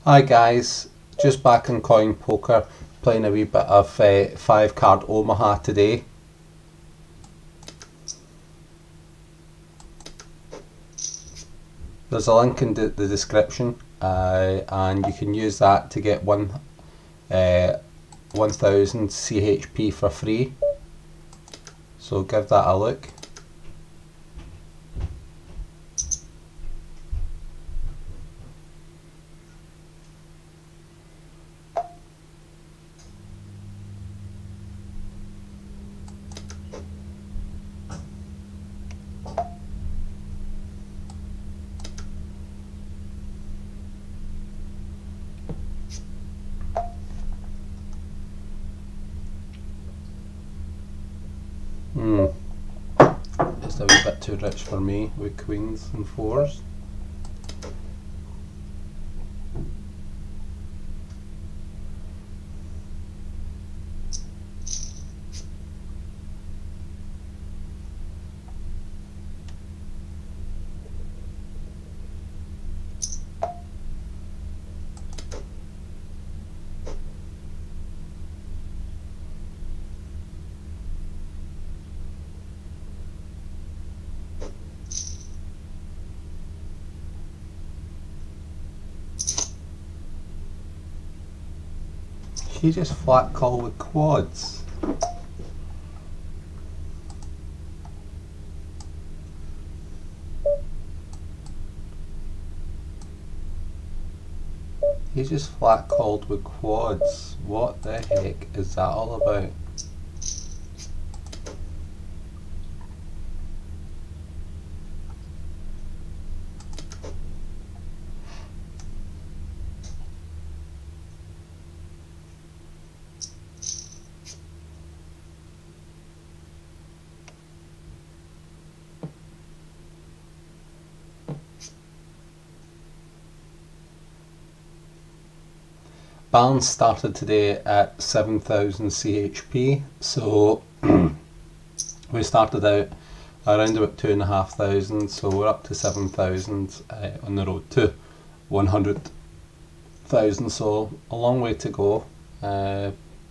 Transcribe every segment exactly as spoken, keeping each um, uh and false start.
Hi guys, just back in Coin Poker playing a wee bit of uh, five card Omaha today. There's a link in the, the description uh, and you can use that to get one uh, one thousand C H P for free, so give that a look. Hmm, just a wee bit too rich for me with queens and fours. She just flat call with quads. He just flat called with quads. What the heck is that all about? Balance started today at seven thousand C H P, so we started out around about two and a half thousand, so we're up to seven thousand uh, on the road to one hundred thousand, so a long way to go. Uh,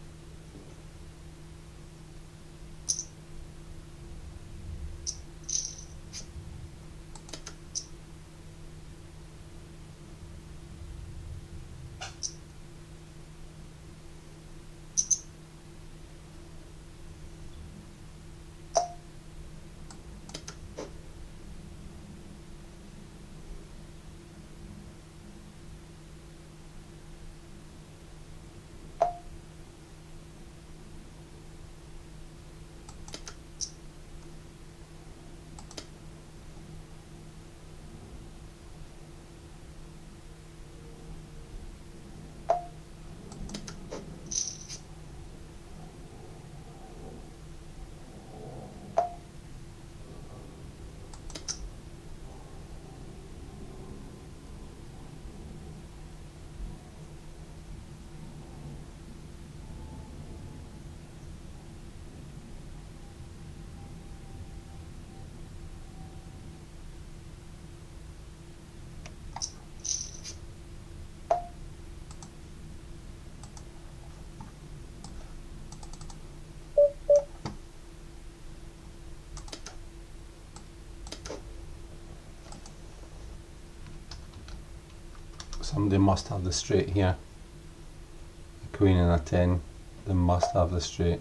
Somebody must have the straight here. A queen and a ten. They must have the straight.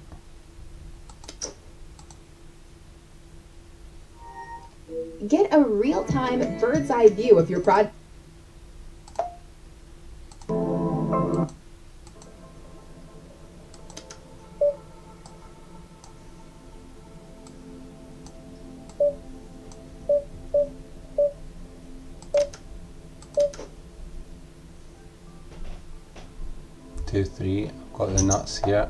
Get a real-time bird's-eye view of your project. Two, three. I've got the nuts here.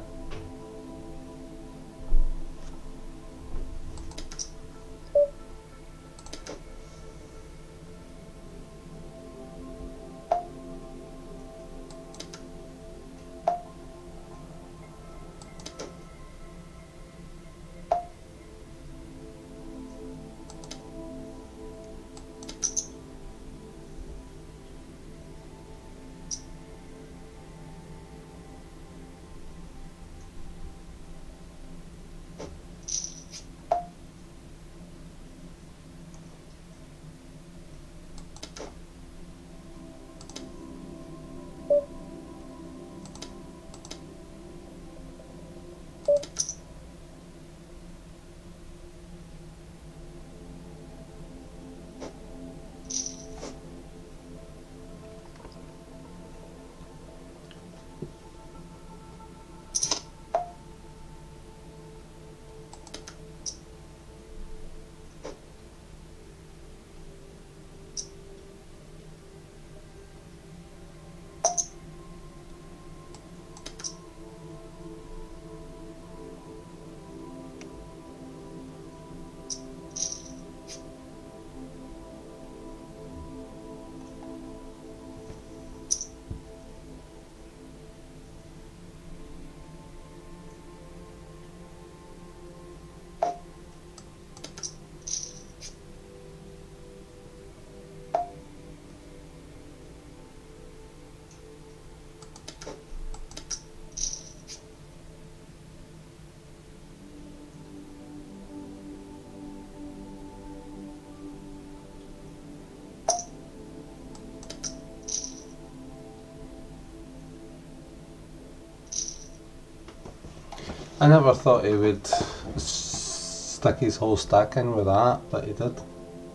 I never thought he would s- stick his whole stack in with that, but he did.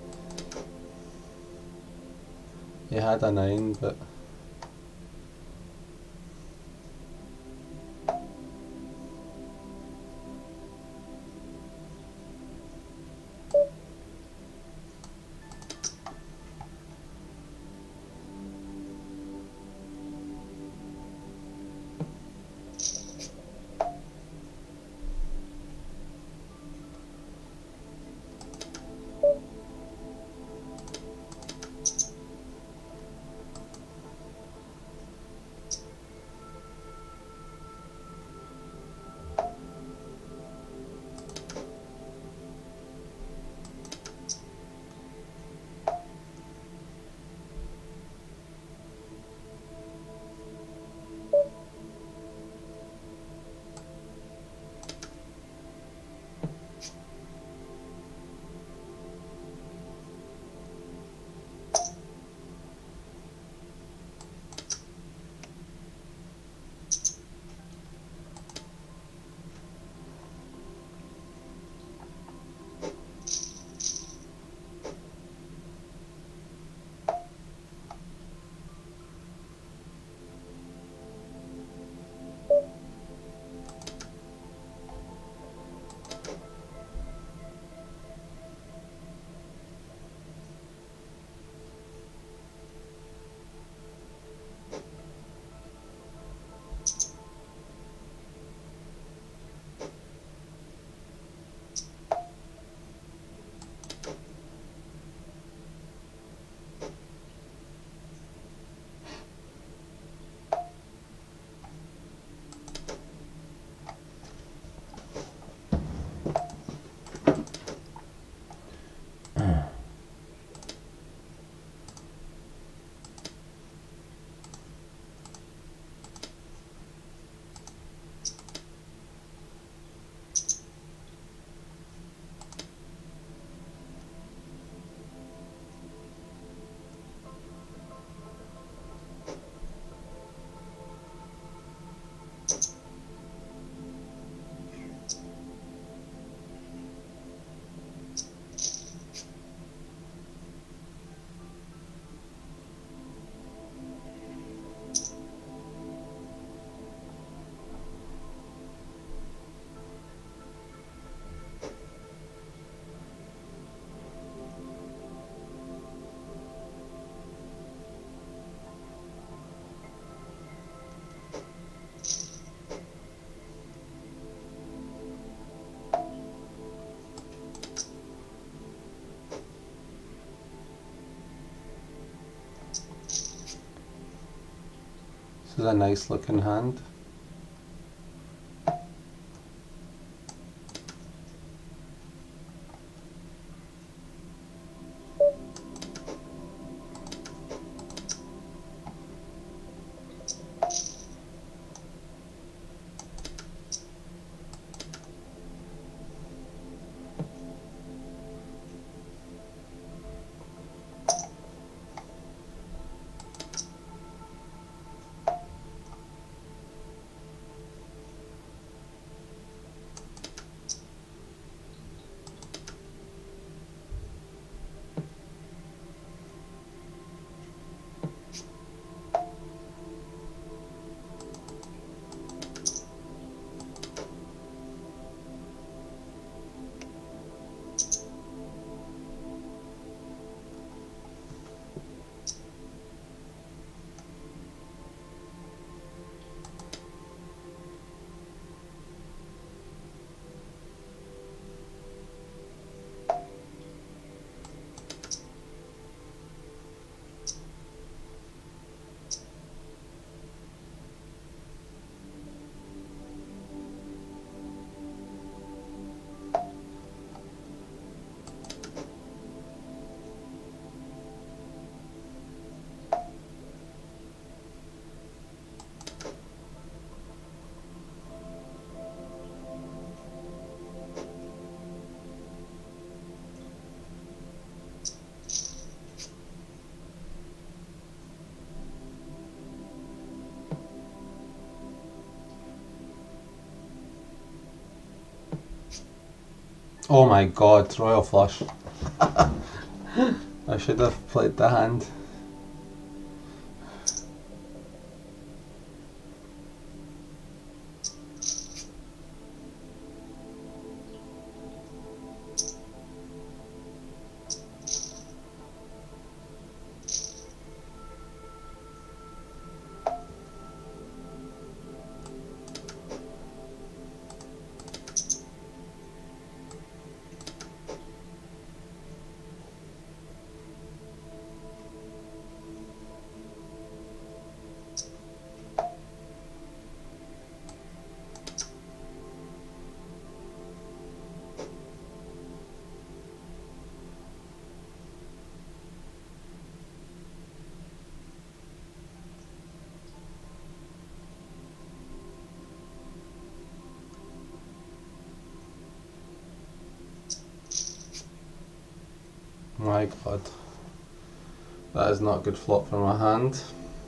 He had a nine, but this is a nice looking hand. Oh my god, royal flush. I should have played the hand. My god, that is not a good flop for my hand.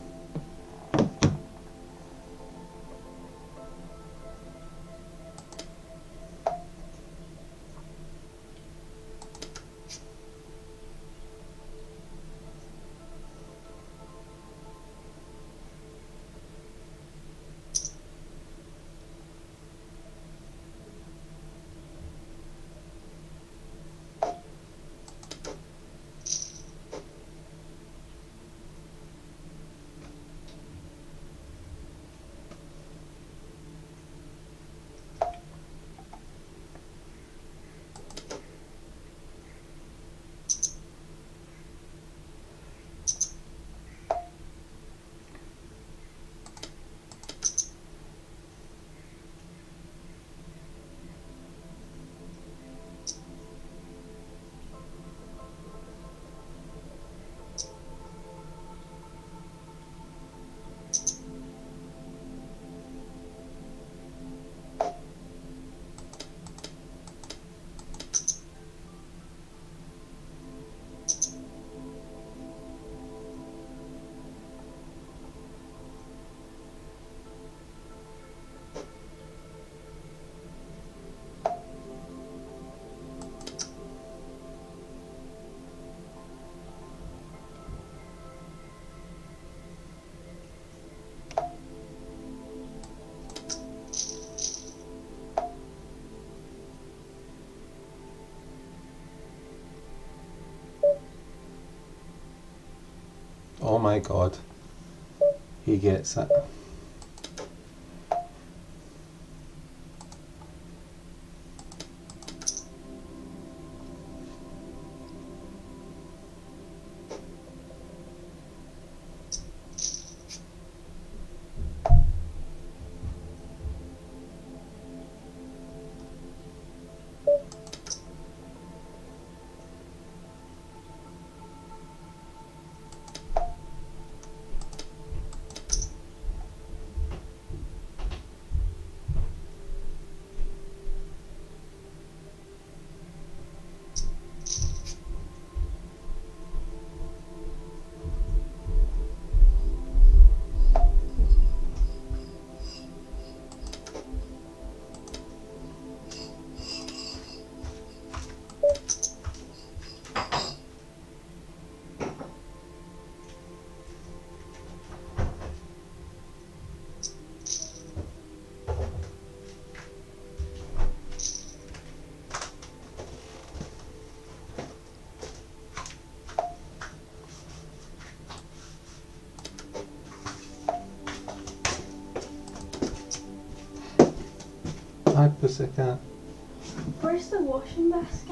Oh my god, he gets it. Hi Pussycat. Where's the washing basket?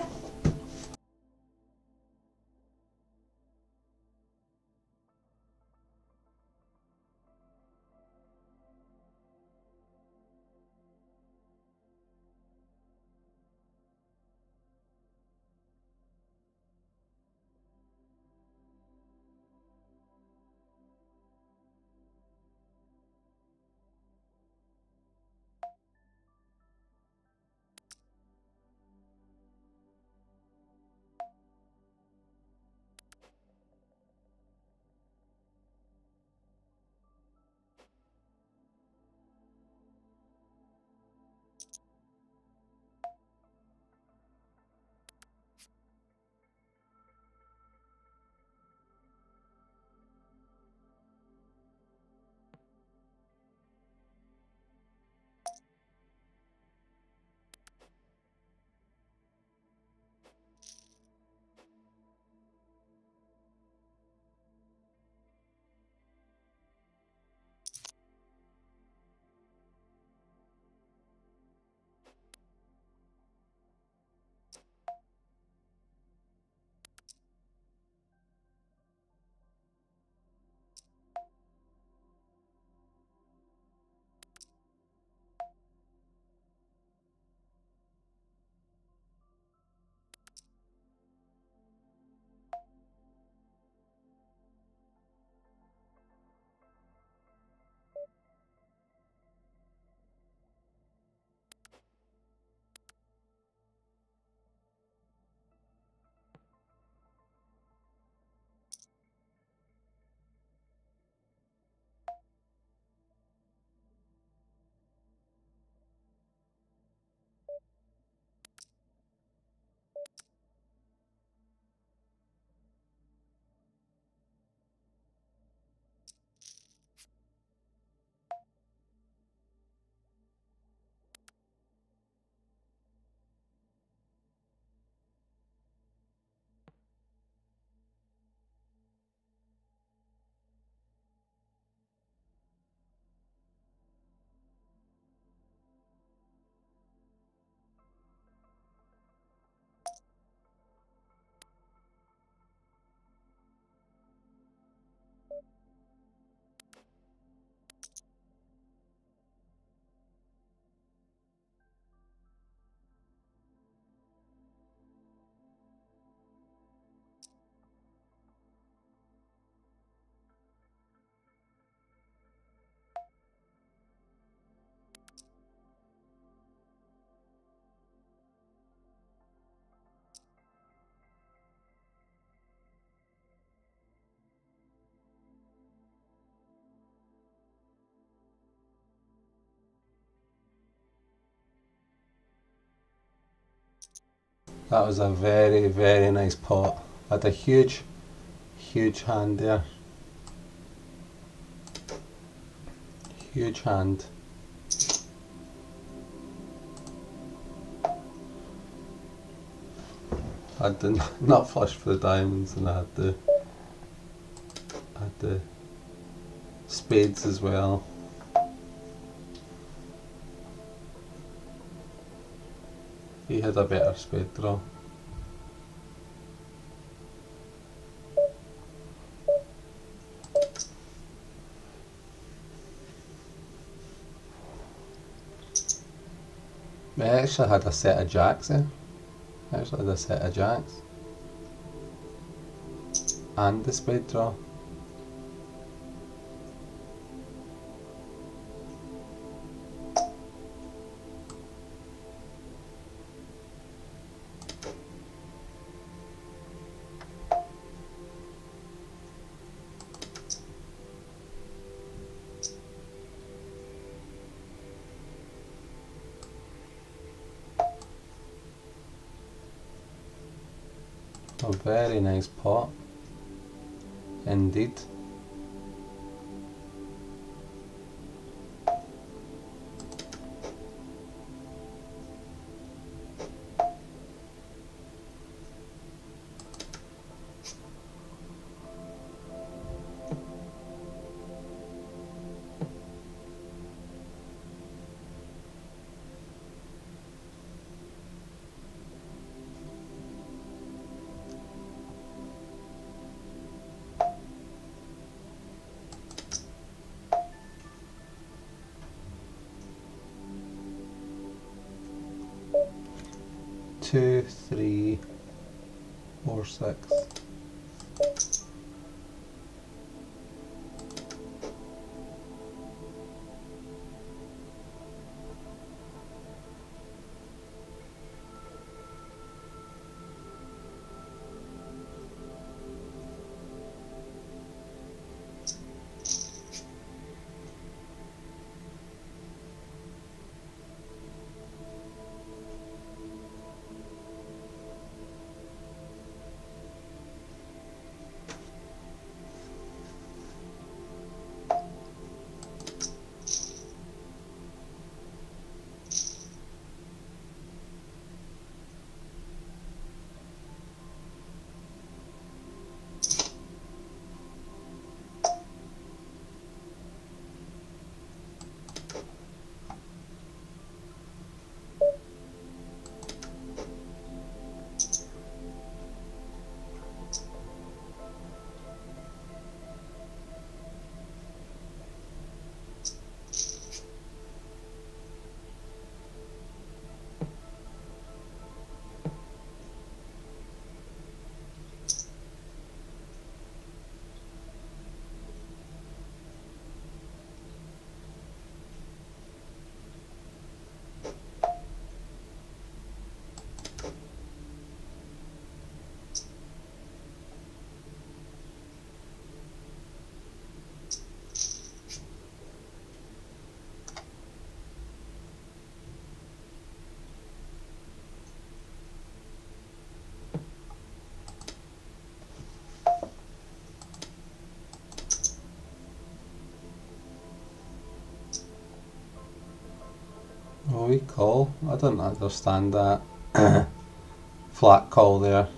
That was a very, very nice pot. Had a huge, huge hand there. Huge hand. I had the nut flush for the diamonds, and I had the I had the spades as well. He had a better spade draw. I actually had a set of jacks there. I actually had a set of jacks. And the spade draw. A very nice pot, indeed. Two, three, four, six. Oh, we call. I don't understand that. Flat call there.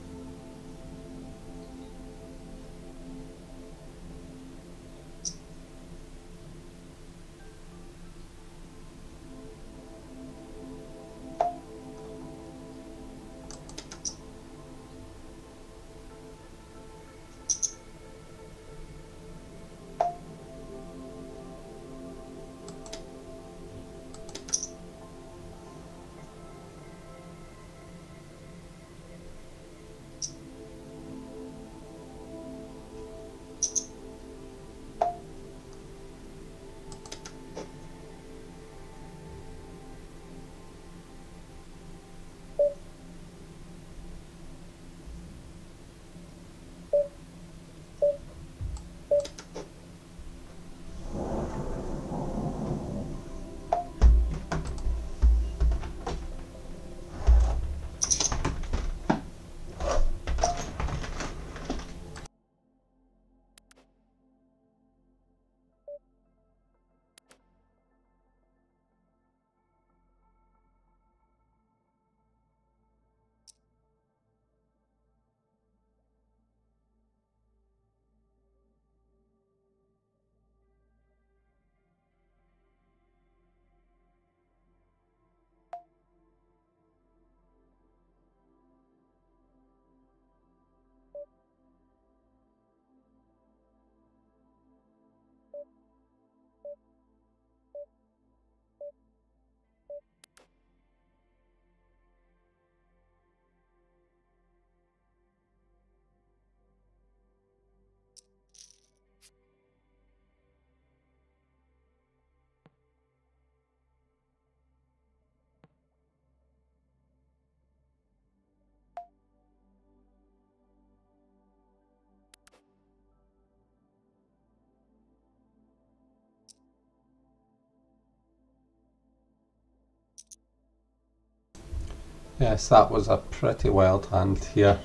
Yes, that was a pretty wild hand here.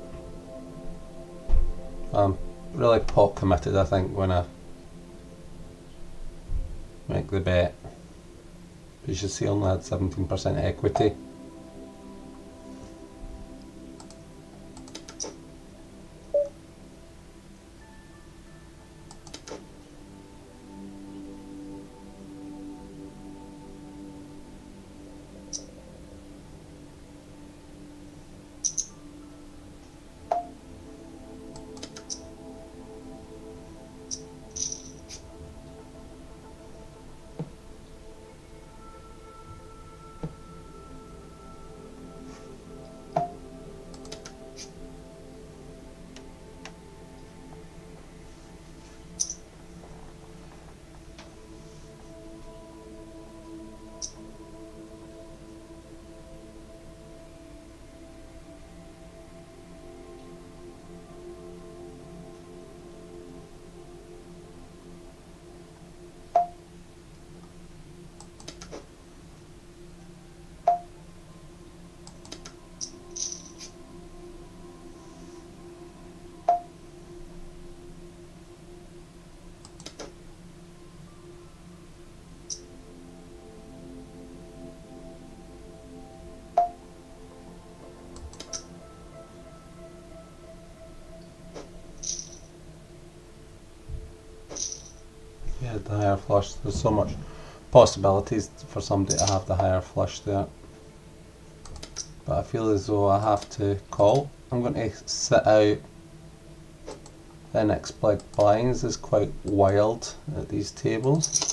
I'm really pot committed, I think, when I make the bet. You should see I only had seventeen percent equity. Yeah, the higher flush. There's so much possibilities for somebody to have the higher flush there. But I feel as though I have to call. I'm going to sit out. The next big blinds is quite wild at these tables.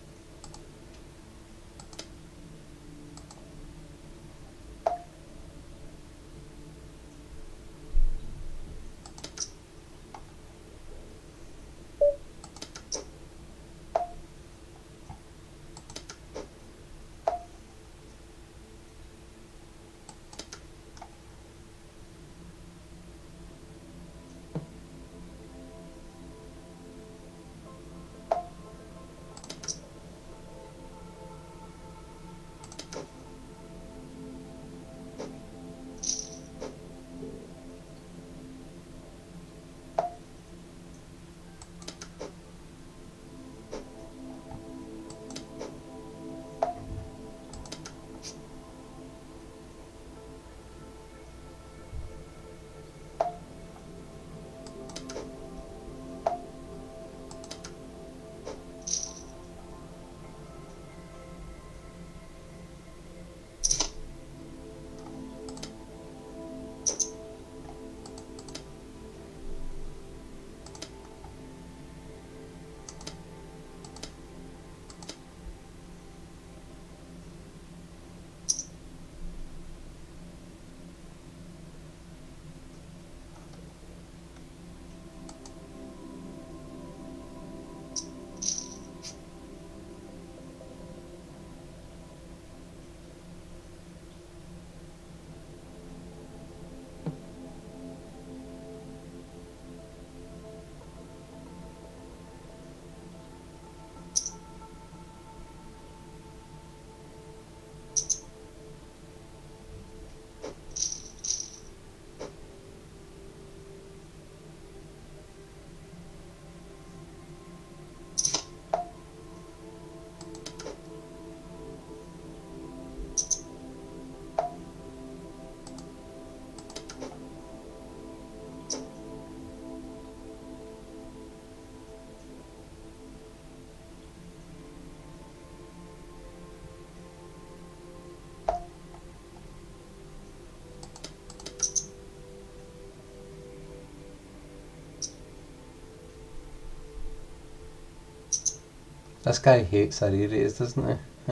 This guy hates our areas, doesn't he?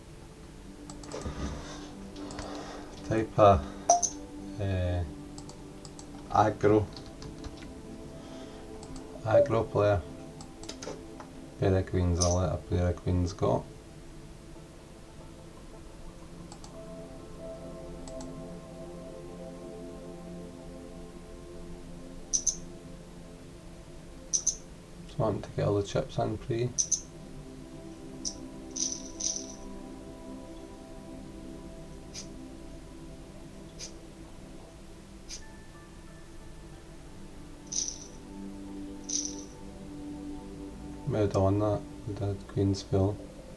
Type of uh, aggro aggro player. Pair of queens, I'll let a pair of queens go. Just wanting to get all the chips in pre. We had on that, we did Queensville.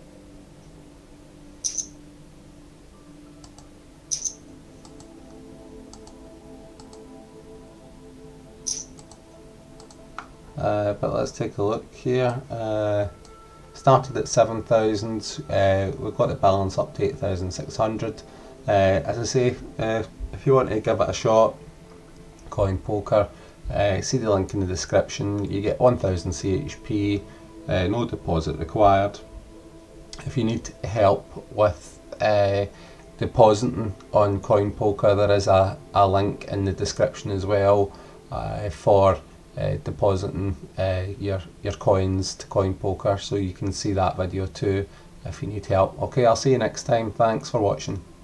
Uh, but let's take a look here. Uh, started at seven thousand, uh, we've got the balance up to eight thousand six hundred. Uh, as I say, uh, if you want to give it a shot, Coin Poker, uh, see the link in the description. You get one thousand C H P, uh, no deposit required. If you need help with uh, depositing on Coin Poker, there is a, a link in the description as well uh, for Uh, depositing uh, your your coins to Coin Poker, so you can see that video too if you need help. Okay, I'll see you next time. Thanks for watching.